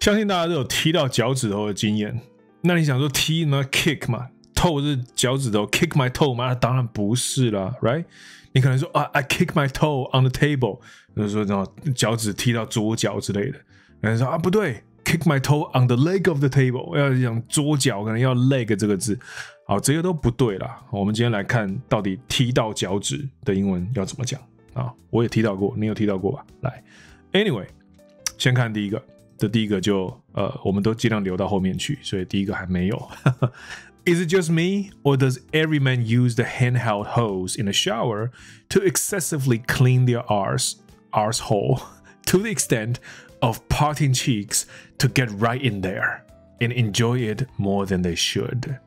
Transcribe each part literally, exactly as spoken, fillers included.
相信大家都有踢到脚趾头的经验。那你想说踢嘛 kick 嘛，toe 是脚趾头 ，kick my toe 嘛？当然不是啦 ，right？ 你可能说啊 ，I kick my toe on the table， 就是说那种脚趾踢到桌角之类的。有人说啊，不对 ，kick my toe on the leg of the table， 要讲桌角，可能要 leg 这个字。好，这些都不对啦。我们今天来看到底踢到脚趾的英文要怎么讲啊？我也踢到过，你有踢到过吧？来 ，anyway， 先看第一个。这第一个就呃，我们都尽量留到后面去，所以第一个还没有。Is it just me, or does every man use the handheld hose in the shower to excessively clean their arse arsehole to the extent of parting cheeks to get right in there and enjoy it more than they should?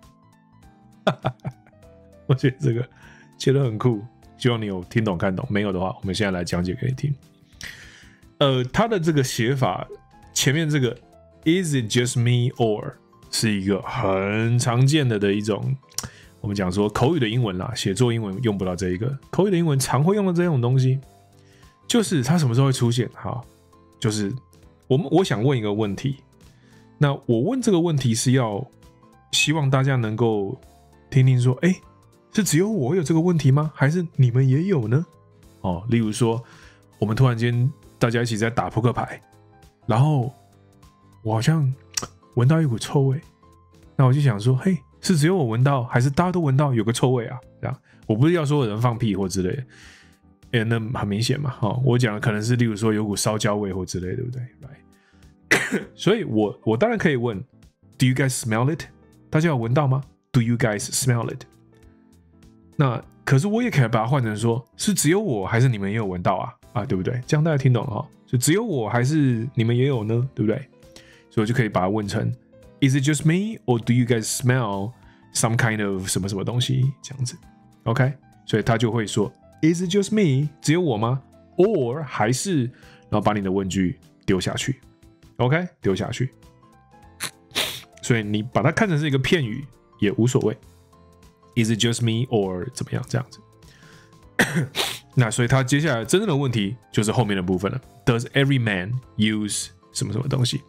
我觉得这个写得很酷，希望你有听懂看懂。没有的话，我们现在来讲解给你听。呃，它的这个写法，前面这个 Is it just me or 是一个很常见的的一种，我们讲说口语的英文啦，写作英文用不到这一个，口语的英文常会用到这种东西，就是它什么时候会出现？哈，就是我们我想问一个问题，那我问这个问题是要希望大家能够听听说，哎，是只有我有这个问题吗？还是你们也有呢？哦，例如说，我们突然间大家一起在打扑克牌，然后我好像闻到一股臭味，那我就想说，嘿，是只有我闻到，还是大家都闻到有个臭味啊？这样，我不是要说有人放屁或之类的，哎，那很明显嘛，哦，我讲的可能是例如说有股烧焦味或之类，对不对？ Right. 所以我我当然可以问 ，Do you guys smell it？ 大家有闻到吗 ？Do you guys smell it？ 那可是我也可以把它换成说，是只有我还是你们也有闻到啊？啊，对不对？这样大家听懂了哈？就只有我还是你们也有呢？对不对？所以我就可以把它问成 Is it just me, or do you guys smell some kind of 什么什么东西这样子 ？OK， 所以他就会说 Is it just me？ 只有我吗 ？Or 还是然后把你的问句丢下去 ，OK， 丢下去。所以你把它看成是一个片语也无所谓。Is it just me, or 怎么样这样子？那所以他接下来真正的问题就是后面的部分了。Does every man use 什么什么东西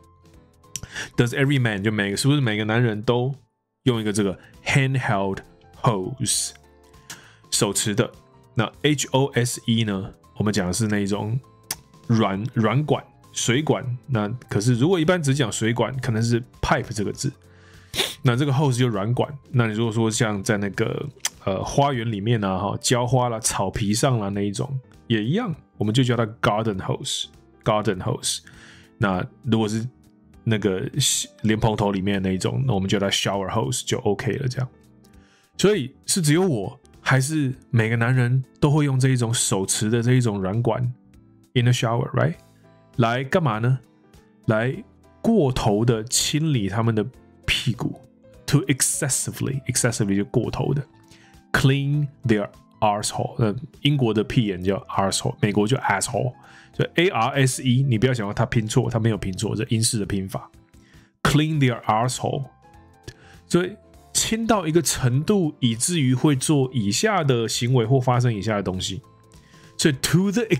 ？Does every man 就每个是不是每个男人都用一个这个 handheld hose 手持的？那 H O S E 呢？我们讲的是那种软软管水管。那可是如果一般只讲水管，可能是 pipe 这个字。那这个 hose 就软管。那你如果说像在那个呃花园里面啊，哈，浇花啦、草皮上啦那一种，也一样，我们就叫它 garden hose。garden hose。那如果是那个莲蓬头里面的那一种，那我们叫它 shower hose 就 OK 了。这样，所以是只有我，还是每个男人都会用这一种手持的这一种软管 in the shower，right？ 来干嘛呢？来过头的清理他们的屁股 ，to excessively excessively 就过头的 clean their arsehole。呃，英国的屁眼叫 arsehole， 美国叫 asshole。所以 A R S E， 你不要想到它拼错，它没有拼错，这英式的拼法。Clean their arsehole， 所以清到一个程度，以至于会做以下的行为或发生以下的东西。所以 to the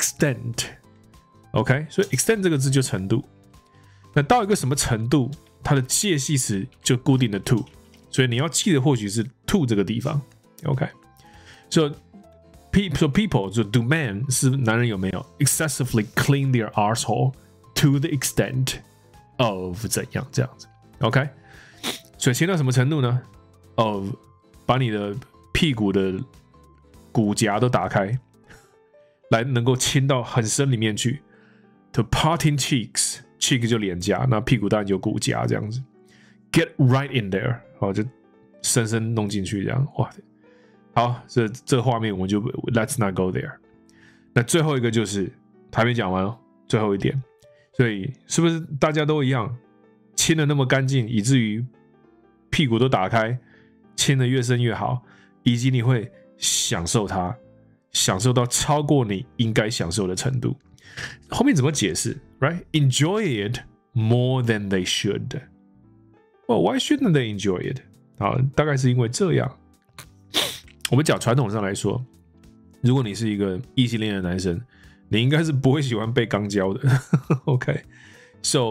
extent，OK， 所以 extent 这个字就程度。那到一个什么程度，它的介系词就固定的 to， 所以你要记得或许是 to 这个地方 ，OK， 所以。So people 就 do men 是男人有没有 excessively clean their arsehole to the extent of 怎样这样子 ，OK？ 所以清到什么程度呢 ？of 把你的屁股的骨夹都打开，来能够亲到很深里面去。To parting cheeks， cheek 就脸颊，那屁股当然就骨夹这样子。Get right in there， 哦，就深深弄进去这样，哇！好，这这画面我们就 Let's not go there。那最后一个就是还没讲完哦，最后一点，所以是不是大家都一样，亲的那么干净，以至于屁股都打开，亲的越深越好，以及你会享受它，享受到超过你应该享受的程度。后面怎么解释 ？Right? Enjoy it more than they should. Well, why shouldn't they enjoy it? 好，大概是因为这样。我们讲传统上来说，如果你是一个异性恋的男生，你应该是不会喜欢被肛交的。OK， so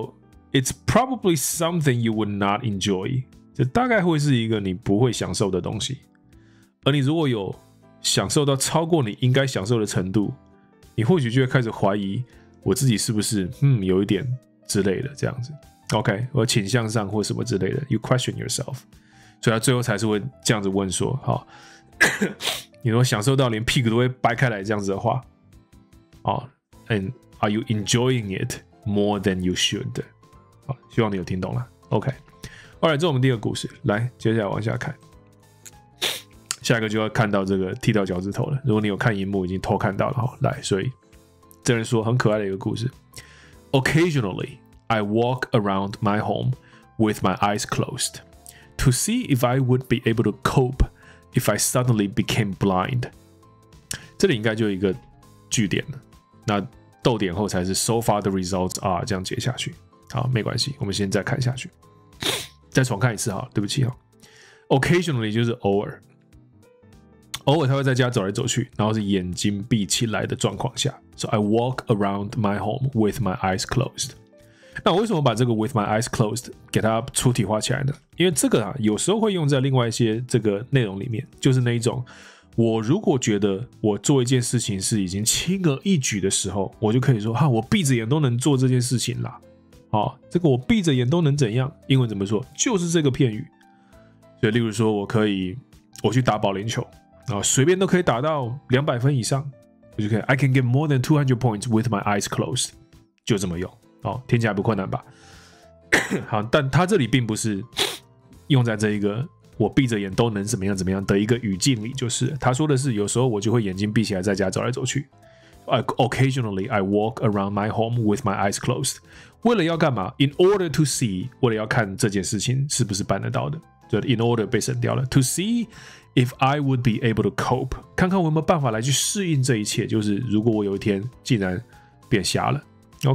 It's probably something you would not enjoy. 这大概会是一个你不会享受的东西。而你如果有享受到超过你应该享受的程度，你或许就会开始怀疑我自己是不是嗯有一点之类的这样子。OK， 我倾向上或什么之类的 ，You question yourself。所以他最后才是会这样子问说：好，你如果享受到连屁股都会掰开来这样子的话，哦 ，And are you enjoying it more than you should？ 好，希望你有听懂了。OK， 后来这是我们第二个故事，来，接下来往下看。下一个就要看到这个踢到脚趾头了。如果你有看荧幕，已经偷看到了哈。来，所以这人说很可爱的一个故事。Occasionally, I walk around my home with my eyes closed to see if I would be able to cope if I suddenly became blind. 这里应该就有一个句点了，那逗点后才是 so far the results are 这样接下去。好，没关系，我们先再看下去，再重看一次哈，对不起哈。Occasionally 就是偶尔。偶尔他会在家走来走去，然后是眼睛闭起来的状况下。So I walk around my home with my eyes closed. 那我为什么把这个 with my eyes closed 给它粗体化起来呢？因为这个啊，有时候会用在另外一些这个内容里面，就是那一种，我如果觉得我做一件事情是已经轻而易举的时候，我就可以说哈，我闭着眼都能做这件事情啦。哦，这个我闭着眼都能怎样？英文怎么说？就是这个片语。所以，例如说我可以，我去打保龄球。啊，随便都可以打到两百分以上，我就可以 I can get more than two hundred points with my eyes closed， 就这么用哦，听起来不困难吧？好，但它这里并不是用在这一个我闭着眼都能怎么样怎么样的一个语境里，就是他说的是有时候我就会眼睛闭起来在家走来走去。Occasionally I walk around my home with my eyes closed， 为了要干嘛 ？In order to see， 为了要看这件事情是不是办得到的，就 in order 被省掉了 ，to see。If I would be able to cope， 看看我有没有办法来去适应这一切。就是如果我有一天竟然变瞎了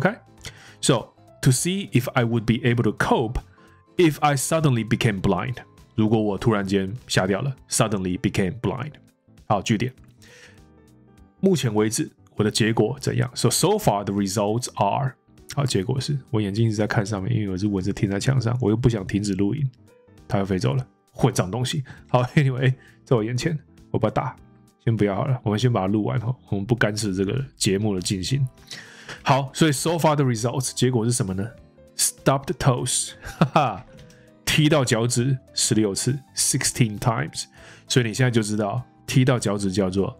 ，OK？So to see if I would be able to cope if I suddenly became blind。如果我突然间瞎掉了 ，suddenly became blind。好，句点。目前为止我的结果怎样 ？So so far the results are。好，结果是我眼睛一直在看上面，因为我是蚊子停在墙上，我又不想停止录音，它又飞走了。混账东西！好 ，Anyway， 在我眼前，我把它打，先不要好了，我们先把它录完哈，我们不干涉这个节目的进行。好，所以 so far the results 结果是什么呢 ？Stubbed toes， 哈哈，踢到脚趾十六次 ，sixteen times。所以你现在就知道踢到脚趾叫做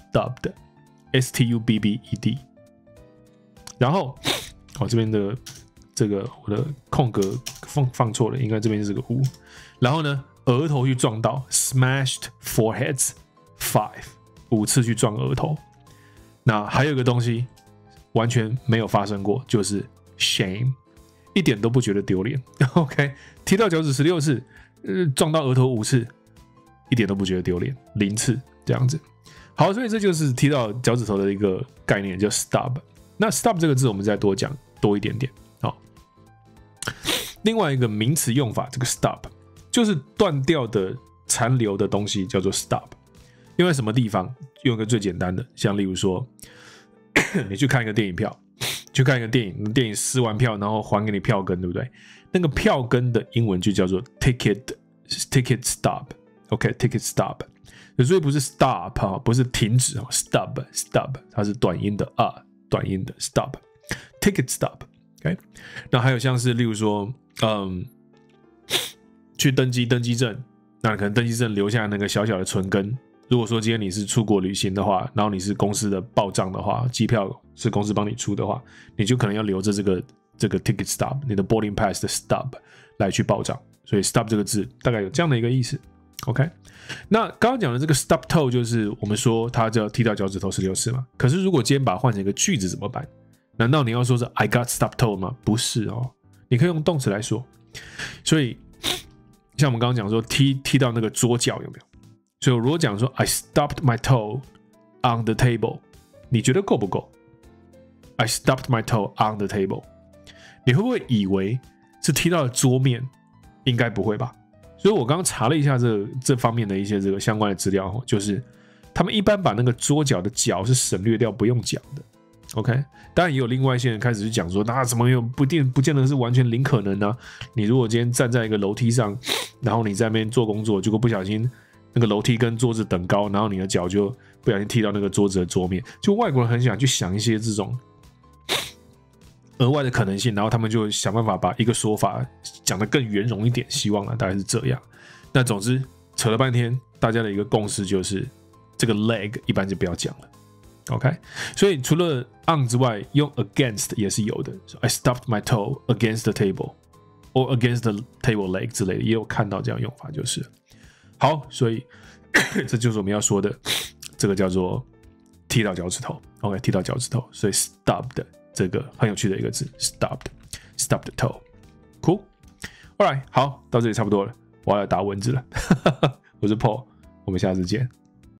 stubbed，s t u b b e d。然后，我、哦、这边的这个我的空格放放错了，应该这边是个五。然后呢？额头去撞到 ，smashed foreheads five， 五次去撞额头。那还有一个东西完全没有发生过，就是 shame， 一点都不觉得丢脸。OK， 踢到脚趾十六次，呃，撞到额头五次，一点都不觉得丢脸，零次这样子。好，所以这就是踢到脚趾头的一个概念，叫 stub。那 stub 这个字我们再多讲多一点点。好，另外一个名词用法，这个 stub。就是断掉的残留的东西叫做 stub， 用在什么地方？用一个最简单的，像例如说，你去看一个电影票，去看一个电影，电影撕完票，然后还给你票根，对不对？那个票根的英文就叫做 ticket ticket stub，OK，ticket stub， 所以不是 stop 哈，不是停止哈 ，stub stub， 它是短音的啊，短音的 stub，ticket stub，OK， 那还有像是例如说，嗯。去登记登记证，那可能登记证留下那个小小的存根。如果说今天你是出国旅行的话，然后你是公司的报账的话，机票是公司帮你出的话，你就可能要留着这个这个 ticket stub， 你的 boarding pass 的 stub 来去报账。所以 stub 这个字大概有这样的一个意思。OK， 那刚刚讲的这个 stub toe 就是我们说它叫踢到脚趾头十六次嘛。可是如果今天把它换成一个句子怎么办？难道你要说是 I got stub toe 吗？不是哦，你可以用动词来说。所以像我们刚刚讲说踢踢到那个桌角有没有？所以我如果讲说 I stubbed my toe on the table， 你觉得够不够 ？I stubbed my toe on the table， 你会不会以为是踢到了桌面？应该不会吧？所以我刚刚查了一下这这方面的一些这个相关的资料，就是他们一般把那个桌角的角是省略掉不用讲的 OK， 当然也有另外一些人开始去讲说，那怎么有不定不见得是完全零可能呢、啊？你如果今天站在一个楼梯上，然后你在那边做工作，结果不小心那个楼梯跟桌子等高，然后你的脚就不小心踢到那个桌子的桌面，就外国人很想去想一些这种额外的可能性，然后他们就想办法把一个说法讲得更圆融一点，希望啊大概是这样。那总之扯了半天，大家的一个共识就是这个 leg 一般就不要讲了。OK， 所以除了 on 之外，用 against 也是有的。So I stubbed my toe against the table, or against the table leg 之类的，也有看到这样用法，就是。好，所以这就是我们要说的，这个叫做踢到脚趾头。OK， 踢到脚趾头，所以 stubbed 这个很有趣的一个字 ，stubbed, stubbed toe。Cool， All right， 好，到这里差不多了，我要来打蚊子了。我是 Paul， 我们下次见。